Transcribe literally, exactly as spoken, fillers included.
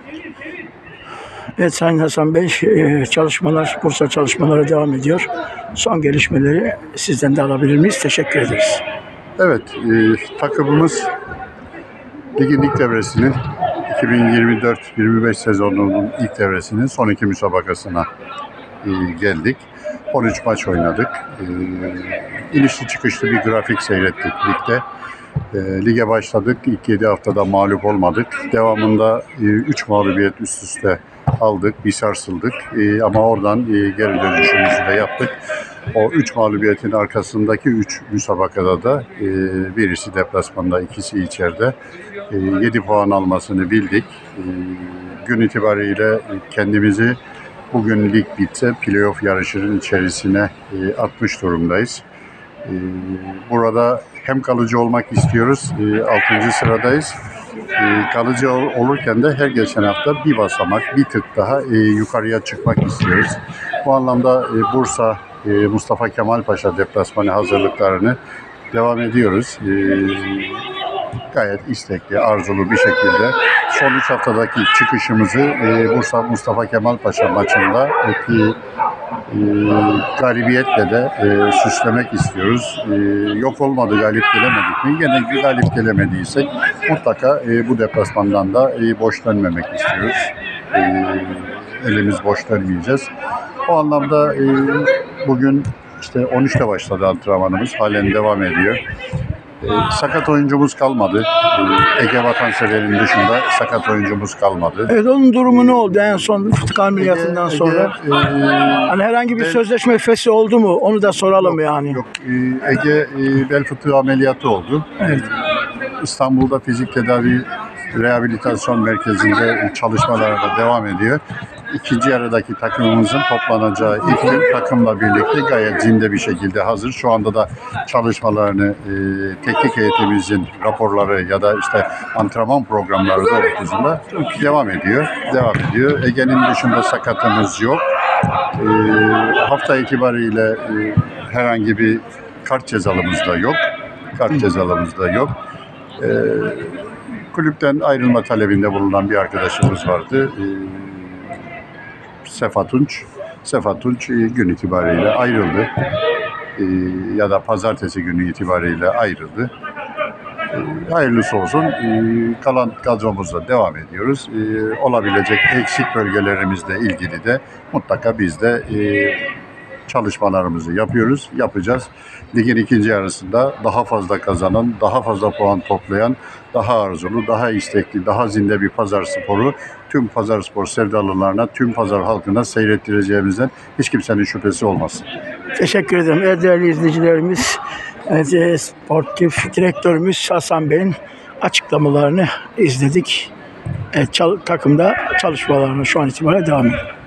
Evet Sayın Hasan Bey, çalışmalar, Bursa çalışmaları devam ediyor. Son gelişmeleri sizden de alabilir miyiz? Teşekkür ederiz. Evet, e, takımımız ligin ilk devresinin iki bin yirmi dört yirmi beş sezonunun ilk devresinin son iki müsabakasına e, geldik. on üç maç oynadık. E, inişli çıkışlı bir grafik seyrettik ligde. E, lige başladık. İlk yedi haftada mağlup olmadık. Devamında üç e, mağlubiyet üst üste aldık. Bir sarsıldık. E, ama oradan e, geri dönüşümüzü de yaptık. O üç mağlubiyetin arkasındaki üç müsabakada da e, birisi deplasmanda, ikisi içeride e, yedi puan almasını bildik. E, gün itibariyle kendimizi bugün lig bitse playoff yarışının içerisine e, atmış durumdayız. E, burada hem kalıcı olmak istiyoruz, e, altıncı sıradayız. E, kalıcı ol, olurken de her geçen hafta bir basamak, bir tık daha e, yukarıya çıkmak istiyoruz. Bu anlamda e, Bursa e, Mustafa Kemal Paşa deplasmanı hazırlıklarını devam ediyoruz. E, gayet istekli, arzulu bir şekilde son üç haftadaki çıkışımızı e, Bursa Mustafa Kemal Paşa maçında ki e, galibiyetle de e, süslemek istiyoruz. E, yok olmadı, galip gelemedik mi? Yine galip gelemediysek mutlaka e, bu deplasmandan da e, boş dönmemek istiyoruz. E, elimiz boş dönmeyeceğiz. O anlamda e, bugün işte on üçte başladı antrenmanımız. Halen devam ediyor. E, sakat oyuncumuz kalmadı. E, Ege Vatansever'in dışında sakat oyuncumuz kalmadı. Evet, onun durumu ne oldu en son fıtık ameliyatından Ege, sonra? Ege, e, hani herhangi bir bel, sözleşme fesi oldu mu? Onu da soralım yok, yani. Yok. E, Ege e, bel fıtığı ameliyatı oldu. Evet. İstanbul'da fizik tedavi rehabilitasyon merkezinde çalışmalarına devam ediyor. İkinci yarıdaki takımımızın toplanacağı ilk gün takımla birlikte gayet zinde bir şekilde hazır. Şu anda da çalışmalarını e, teknik heyetimizin raporları ya da işte antrenman programları doğrultusunda devam ediyor. Devam ediyor. Ege'nin dışında sakatımız yok. E, hafta itibariyle e, herhangi bir kart cezalımız da yok. Kart cezalımız da yok. E, kulüpten ayrılma talebinde bulunan bir arkadaşımız vardı. E, Sefa Tunç. Sefa Tunç gün itibariyle ayrıldı. E, ya da pazartesi günü itibariyle ayrıldı. E, hayırlısı olsun. E, kalan kadromuzla devam ediyoruz. E, olabilecek eksik bölgelerimizle ilgili de mutlaka biz de e, çalışmalarımızı yapıyoruz, yapacağız. Ligin ikinci yarısında daha fazla kazanan, daha fazla puan toplayan, daha arzulu, daha istekli, daha zinde bir Pazarspor'u tüm Pazarspor sevdalılarına, tüm Pazar halkına seyrettireceğimizden hiç kimsenin şüphesi olmasın. Teşekkür ederim. Evet, değerli izleyicilerimiz, evet, sportif direktörümüz Hasan Bey'in açıklamalarını izledik. Evet, çal- takımda çalışmalarına şu an itibariyle devam ediyor.